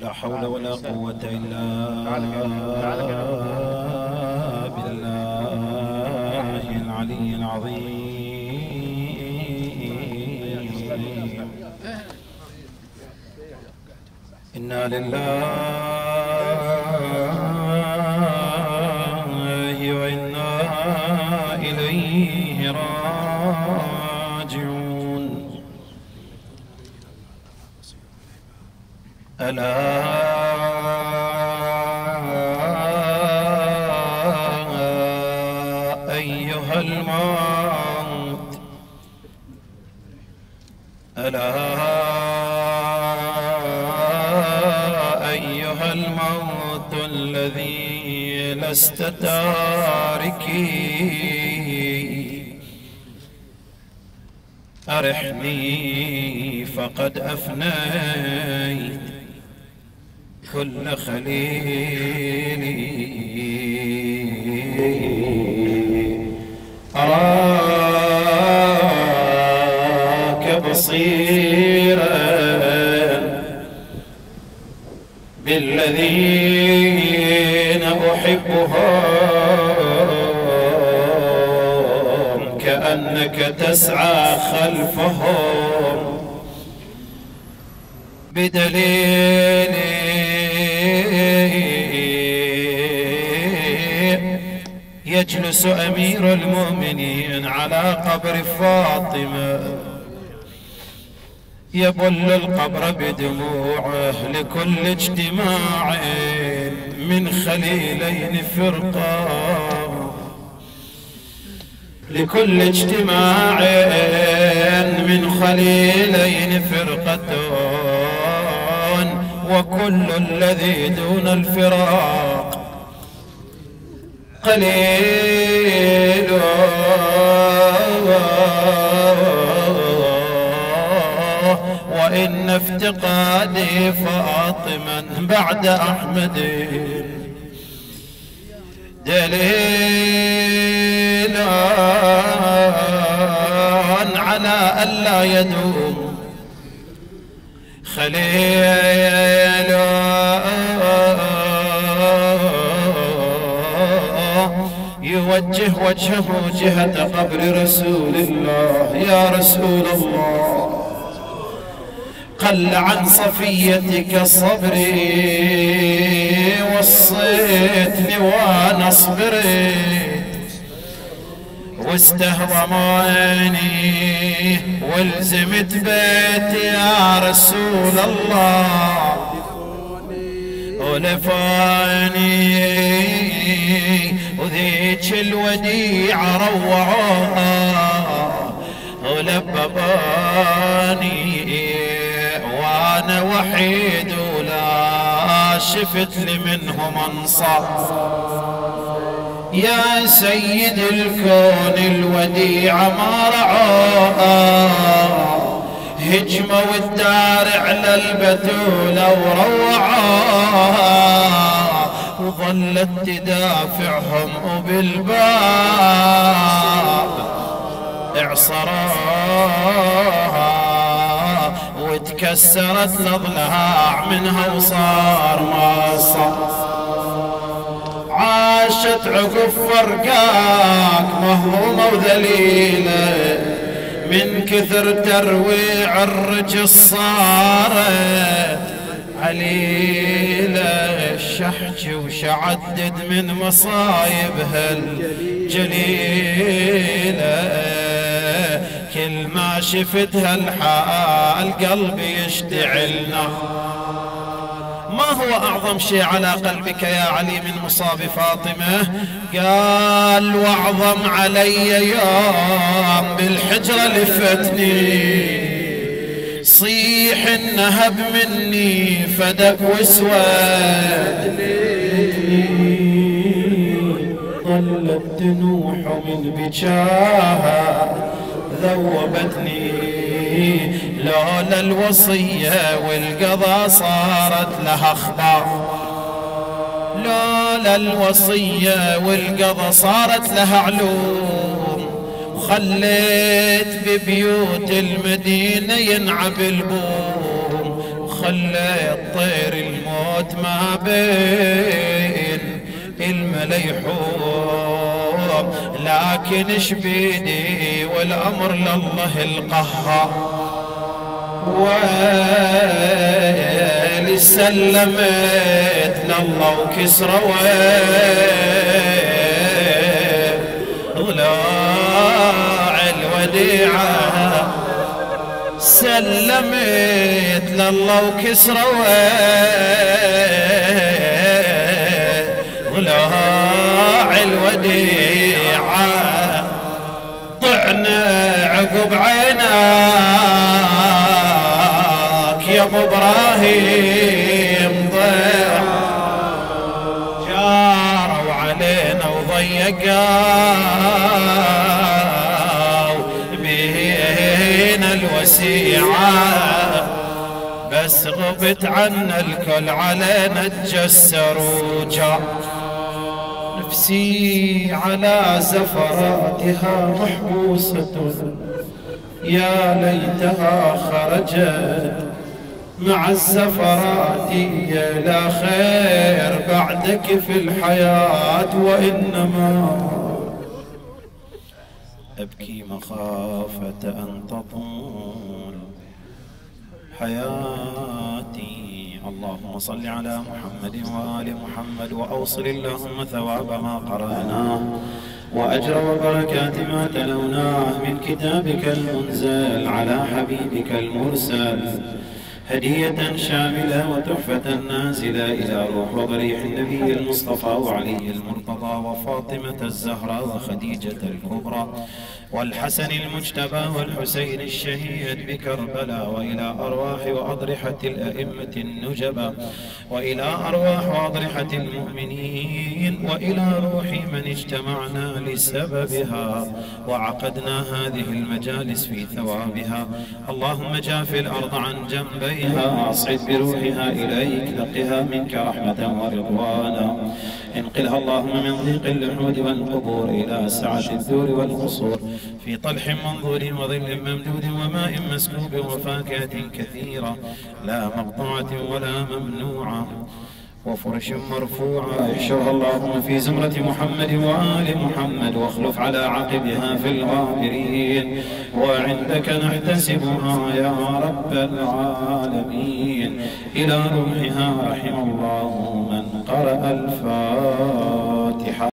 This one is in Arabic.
لا حول ولا قوة إلا بالله العلي العظيم. إنا لله وإنا إليه راجعون. ألا أيها الموت، ألا أيها الموت الذي لست تاركي، أرحني فقد أفنيت كل خليلي. أراك بصيرا بالذين أحبهم كأنك تسعى خلفهم، بدليل يجلس أمير المؤمنين على قبر فاطمة يبل القبر بدموعه لكل اجتماع من خليلين فرقة، لكل اجتماع من خليلين فرقة، وكل الذي دون الفراق قليل. وإن افتقادي فاطما بعد أحمد دليل على ألا يدوم خليل. يوجه وجهه جهة قبر رسول الله. يا رسول الله، قل عن صفيتك صبري، وصيتني وانا صبرت، واستهضموني والزمت بيتي يا رسول الله، ولفاني وذيك الوديعة روعوها ولبباني، وانا وحيد ولا شفت لي منهم انصار. يا سيد الكون الوديعة ما رعوها، هجموا الدار على البتولة وروعوها، وظلت تدافعهم وبالباب اعصروها، وتكسرت الاضلاع منها وصار ما صار. عاشت عقب فرقاك مهمومة وذليلة، من كثر ترويع الرجل صارت عليلة، الشحج وشعدد من مصايبها الجليلة، كل ما شفتها الحال قلبي يشتعل نار. ما هو أعظم شيء على قلبك يا علي من مصاب فاطمة؟ قال وأعظم علي يوم بالحجرة لفتني، صيح النهب مني فدك واسود، ظلت تنوح من بجاها ذوبتني، لولا الوصية والقضاء صارت لها اخبار، لولا الوصية والقضاء صارت لها علوم، وخليت ببيوت المدينة ينعب البوم، وخليت طير الموت الموت ما بين المليحوم، لكن ايش بيدي والامر لله القهار. ويلي سلمت لله وكسرى ضلوع الوديعة، سلمت لله وكسرى ضلوع الوديعة، طعنا عقب عيناك يا ابو ابراهيم، ضيع جاروا علينا وضيقوا بينا الوسيعة، بس غبت عنا الكل علينا تجسر وجاء. نفسي على زفراتها محبوسة، يا ليتها خرجت مع الزفرات، لا خير بعدك في الحياة، وإنما أبكي مخافة أن تطول حياتي. اللهم صل على محمد وآل محمد، وأوصل اللهم ثواب ما قرأناه وأجر وبركات ما تلوناه من كتابك المنزل على حبيبك المرسل، هدية شاملة وتحفة نازلة إلى روح وضريح النبي المصطفى وعلي المرتضى وفاطمة الزهراء وخديجة الكبرى والحسن المجتبى والحسين الشهيد بكربلاء، وإلى أرواح وأضرحة الأئمة النجبى، وإلى أرواح وأضرحة المؤمنين، وإلى روح من اجتمعنا لسببها وعقدنا هذه المجالس في ثوابها. اللهم جاف الأرض عن جنبيها، أصعد بروحها إليك، لقها منك رحمة ورضوانا، انقلها اللهم من ضيق اللحود والقبور إلى سعة الدور والقصور، في طلح منظور وظل ممدود وماء مسكوب وفاكهة كثيرة لا مقطوعة ولا ممنوعة وفرش مرفوعة، احشرها اللهم في زمرة محمد وآل محمد، واخلف على عقبها في الغابرين، وعندك نحتسبها يا رب العالمين. إلى روحها رحم الله من قرأ الفاتحة.